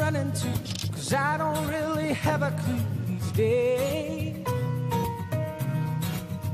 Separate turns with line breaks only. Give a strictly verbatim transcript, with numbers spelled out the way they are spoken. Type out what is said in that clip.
running to? Cause I don't really have a clue these days.